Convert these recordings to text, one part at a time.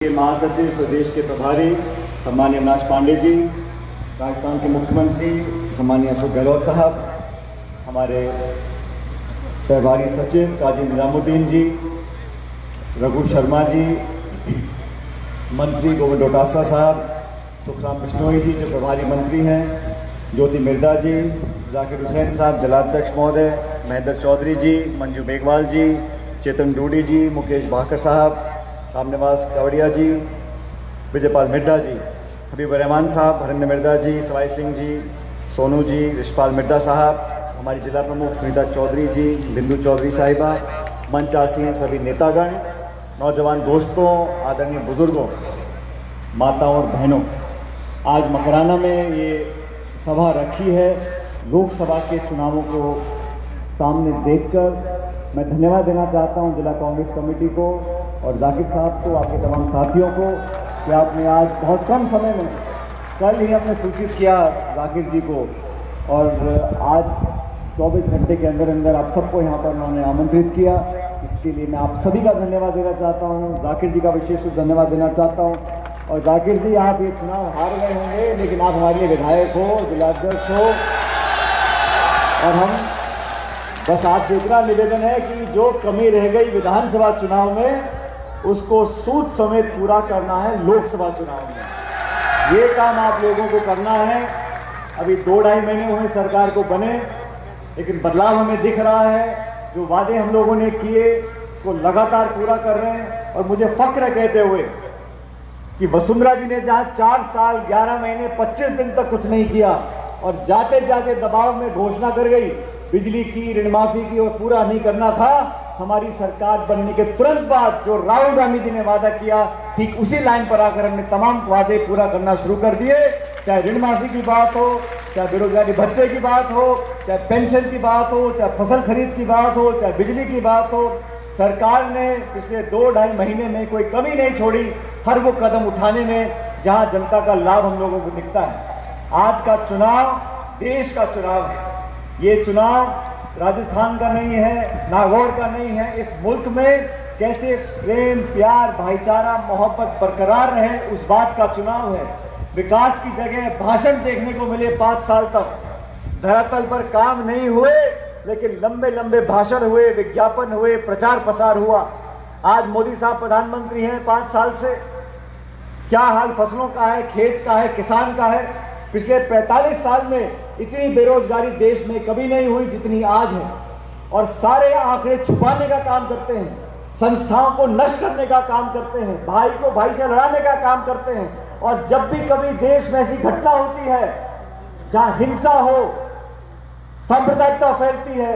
महासचिव प्रदेश के प्रभारी सम्मानीय अविनाश पांडे जी, राजस्थान के मुख्यमंत्री सम्मानीय अशोक गहलोत साहब, हमारे प्रभारी सचिव काजी निजामुद्दीन जी, रघु शर्मा जी, मंत्री गोविंद डोटासरा साहब, सुखराम बिश्नोई जी जो प्रभारी मंत्री हैं, ज्योति मिर्दा जी, जाकिर हुसैन साहब, जलाध्यक्ष महोदय, महेंद्र चौधरी जी, मंजू बेगवाल जी, चेतन डूडी जी, मुकेश भाकर साहब, रामनिवास कावड़िया जी, विजयपाल मिर्दा जी, हबीब रहमान साहब, हरिंद्र मिर्दा जी, सवाई सिंह जी, सोनू जी, रिशपाल मिर्दा साहब, हमारी जिला प्रमुख सुनीता चौधरी जी, बिंदु चौधरी साहिबा, मंच आसीन सभी नेतागण, नौजवान दोस्तों, आदरणीय बुजुर्गों, माताओं और बहनों, आज मकराना में ये सभा रखी है। लोकसभा के चुनावों को सामने देखकर मैं धन्यवाद देना चाहता हूं जिला कांग्रेस कमेटी को और जाकिर साहब को, आपके तमाम साथियों को कि आपने आज बहुत कम समय में, कल ही हमने सूचित किया जाकिर जी को और आज 24 घंटे के अंदर अंदर आप सबको यहाँ पर उन्होंने आमंत्रित किया। इसके लिए मैं आप सभी का धन्यवाद देना चाहता हूँ, जाकिर जी का विशेष रूप धन्यवाद देना चाहता हूँ। और जाकिर जी, आप ये चुनाव हार गए होंगे लेकिन आप हमारे लिए विधायक हो, जिलाध्यक्ष हो और हम बस आपसे इतना निवेदन है कि जो कमी रह गई विधानसभा चुनाव में उसको सूद समेत पूरा करना है लोकसभा चुनाव में। ये काम आप लोगों को करना है। अभी 2-2.5 महीने हुए सरकार को बने, लेकिन बदलाव हमें दिख रहा है। जो वादे हम लोगों ने किए उसको लगातार पूरा कर रहे हैं और मुझे फक्र कहते हुए कि वसुंधरा जी ने जहां 4 साल 11 महीने 25 दिन तक कुछ नहीं किया और जाते जाते दबाव में घोषणा कर गई बिजली की, ऋण माफी की और पूरा नहीं करना था, हमारी सरकार बनने के तुरंत बाद जो राहुल गांधी जी ने वादा किया ठीक उसी लाइन पर आकर हमने तमाम वादे पूरा करना शुरू कर दिए। चाहे ऋण माफी की बात हो, चाहे बेरोजगारी भत्ते की बात हो, चाहे पेंशन की बात हो, चाहे फसल खरीद की बात हो, चाहे बिजली की बात हो, सरकार ने पिछले 2-2.5 महीने में कोई कमी नहीं छोड़ी हर वो कदम उठाने में जहां जनता का लाभ हम लोगों को दिखता है। आज का चुनाव देश का चुनाव है। ये चुनाव राजस्थान का नहीं है, नागौर का नहीं है। इस मुल्क में कैसे प्रेम, प्यार, भाईचारा, मोहब्बत बरकरार रहे उस बात का चुनाव है। विकास की जगह भाषण देखने को मिले 5 साल तक, धरातल पर काम नहीं हुए लेकिन लंबे लंबे भाषण हुए, विज्ञापन हुए, प्रचार प्रसार हुआ। आज मोदी साहब प्रधानमंत्री हैं 5 साल से, क्या हाल फसलों का है, खेत का है, किसान का है। पिछले 45 साल में इतनी बेरोजगारी देश में कभी नहीं हुई जितनी आज है और सारे आंकड़े छुपाने का काम करते हैं, संस्थाओं को नष्ट करने का काम करते हैं, भाई को भाई से लड़ाने का काम करते हैं। और जब भी कभी देश में ऐसी घटना होती है जहां हिंसा हो, सांप्रदायिकता फैलती है,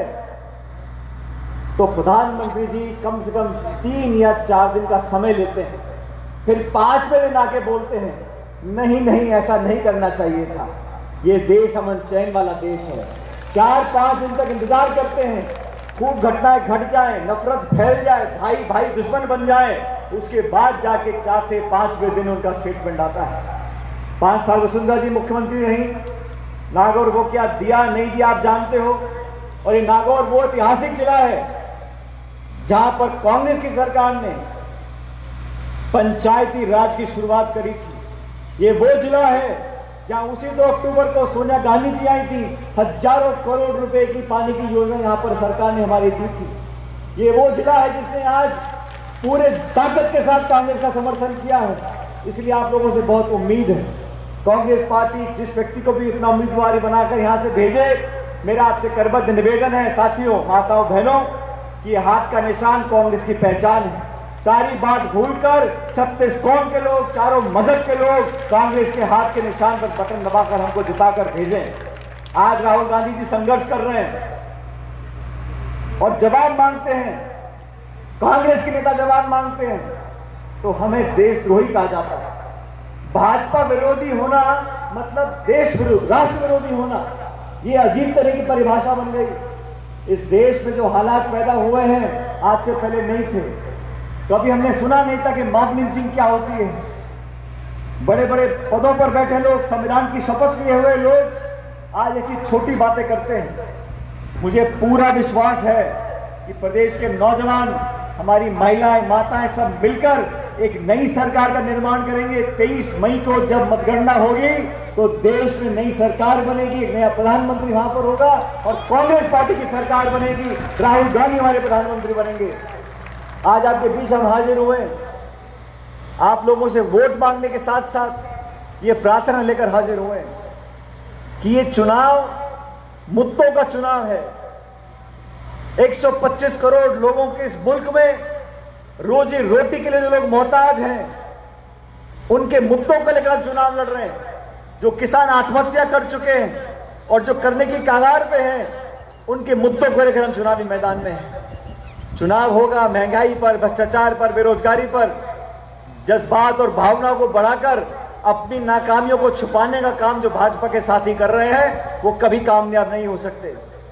तो प्रधानमंत्री जी कम से कम 3 या 4 दिन का समय लेते हैं, फिर 5वें दिन आके बोलते हैं नहीं नहीं ऐसा नहीं करना चाहिए था। ये देश अमन चैन वाला देश है। 4-5 दिन तक इंतजार करते हैं, खूब घटनाएं घट जाए, नफरत फैल जाए, भाई भाई दुश्मन बन जाए, उसके बाद जाके 4-5वें दिन उनका स्टेटमेंट आता है। 5 साल वसुंधरा जी मुख्यमंत्री रही, नागौर को क्या दिया नहीं दिया आप जानते हो। और ये नागौर वो ऐतिहासिक जिला है जहां पर कांग्रेस की सरकार ने पंचायती राज की शुरुआत करी थी। ये वो जिला है जहां उसी 2 अक्टूबर को सोनिया गांधी जी आई थी, हजारों करोड़ रुपए की पानी की योजना यहां पर सरकार ने हमारी दी थी। ये वो जिला है जिसने आज पूरे ताकत के साथ कांग्रेस का समर्थन किया है। इसलिए आप लोगों से बहुत उम्मीद है, कांग्रेस पार्टी जिस व्यक्ति को भी अपना उम्मीदवार बनाकर यहां से भेजे, मेरा आपसे करबद्ध निवेदन है साथियों, माताओं, बहनों, कि हाथ का निशान कांग्रेस की पहचान है। सारी बात भूलकर 36 कौम के लोग, चारों मजहब के लोग कांग्रेस के हाथ के निशान पर बटन दबाकर हमको जिताकर भेजें। आज राहुल गांधी जी संघर्ष कर रहे हैं और जवाब मांगते हैं, कांग्रेस के नेता जवाब मांगते हैं, तो हमें देशद्रोही कहा जाता है। भाजपा विरोधी होना मतलब देश विरोधी, राष्ट्र विरोधी होना, ये अजीब तरह की परिभाषा बन गई। इस देश में जो हालात पैदा हुए हैं आज से पहले नहीं थे। कभी हमने सुना नहीं था कि मॉब लिंचिंग क्या होती है। बड़े बड़े पदों पर बैठे लोग, संविधान की शपथ लिए हुए लोग आज ऐसी छोटी बातें करते हैं। मुझे पूरा विश्वास है कि प्रदेश के नौजवान, हमारी महिलाएं, माताएं सब मिलकर एक नई सरकार का निर्माण करेंगे। 23 मई को जब मतगणना होगी तो देश में नई सरकार बनेगी, एक नया प्रधानमंत्री वहां पर होगा और कांग्रेस पार्टी की सरकार बनेगी, राहुल गांधी हमारे प्रधानमंत्री बनेंगे। आज आपके बीच हम हाजिर हुए, आप लोगों से वोट मांगने के साथ साथ ये प्रार्थना लेकर हाजिर हुए कि ये चुनाव मुद्दों का चुनाव है। 125 करोड़ लोगों के इस मुल्क में रोजी रोटी के लिए जो लोग मोहताज हैं, उनके मुद्दों को लेकर चुनाव लड़ रहे हैं। जो किसान आत्महत्या कर चुके हैं और जो करने की कगार पे हैं, उनके मुद्दों को लेकर हम चुनावी मैदान में हैं। चुनाव होगा महंगाई पर, भ्रष्टाचार पर, बेरोजगारी पर। जज्बात और भावनाओं को बढ़ाकर अपनी नाकामियों को छुपाने का काम जो भाजपा के साथी कर रहे हैं, वो कभी कामयाब नहीं हो सकते।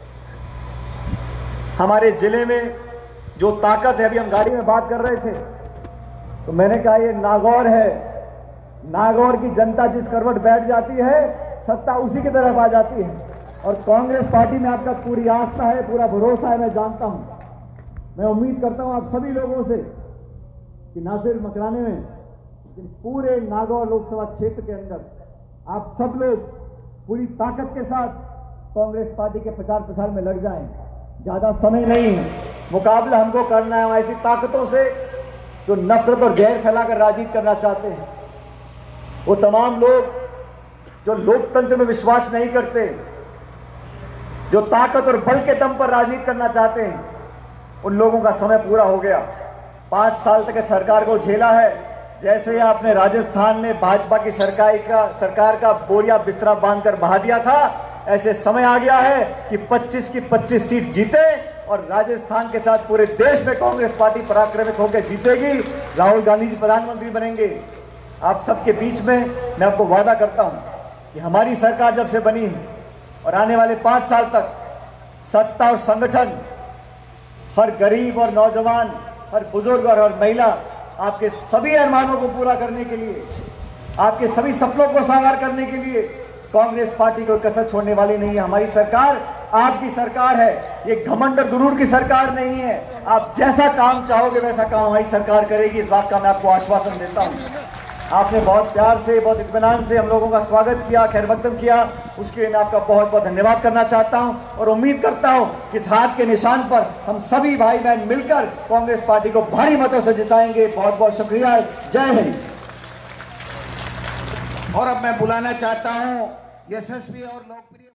हमारे जिले में जो ताकत है, अभी हम गाड़ी में बात कर रहे थे तो मैंने कहा ये नागौर है। नागौर की जनता जिस करवट बैठ जाती है, सत्ता उसी की तरफ आ जाती है। और कांग्रेस पार्टी में आपका पूरी आस्था है, पूरा भरोसा है, मैं जानता हूं। मैं उम्मीद करता हूं आप सभी लोगों से कि ना सिर्फ मकराने में, लेकिन पूरे नागौर लोकसभा क्षेत्र के अंदर आप सब लोग पूरी ताकत के साथ कांग्रेस पार्टी के प्रचार प्रसार में लग जाएं। ज्यादा समय नहीं है, मुकाबला हमको करना है ऐसी ताकतों से जो नफरत और जहर फैलाकर राजनीति करना चाहते हैं। वो तमाम लोग जो लोकतंत्र में विश्वास नहीं करते, जो ताकत और बल के दम पर राजनीति करना चाहते हैं, उन लोगों का समय पूरा हो गया। 5 साल तक सरकार को झेला है। जैसे आपने राजस्थान में भाजपा की सरकार का बोरिया बिस्तरा बांधकर बहा दिया था, ऐसे समय आ गया है कि 25 की 25 सीट जीते और राजस्थान के साथ पूरे देश में कांग्रेस पार्टी पराक्रमित होकर जीतेगी। राहुल गांधी जी प्रधानमंत्री बनेंगे। आप सबके बीच में मैं आपको वादा करता हूं कि हमारी सरकार जब से बनी है और आने वाले 5 साल तक सत्ता और संगठन हर गरीब और नौजवान, हर बुजुर्ग और हर महिला, आपके सभी अरमानों को पूरा करने के लिए, आपके सभी सपनों को साकार करने के लिए कांग्रेस पार्टी को कसर छोड़ने वाली नहीं है। हमारी सरकार आपकी सरकार है, ये घमंड और गुरूर की सरकार नहीं है। आप जैसा काम चाहोगे वैसा काम हमारी सरकार करेगी, इस बात का मैं आपको आश्वासन देता हूं। आपने बहुत प्यार से, बहुत इत्मीनान से हम लोगों का स्वागत किया, खैर मकदम किया, उसके लिए मैं आपका बहुत बहुत धन्यवाद करना चाहता हूं और उम्मीद करता हूं कि इस हाथ के निशान पर हम सभी भाई बहन मिलकर कांग्रेस पार्टी को भारी मतों से जिताएंगे। बहुत बहुत शुक्रिया, जय हिंद। और अब मैं बुलाना चाहता हूं यशस्वी और लोकप्रिय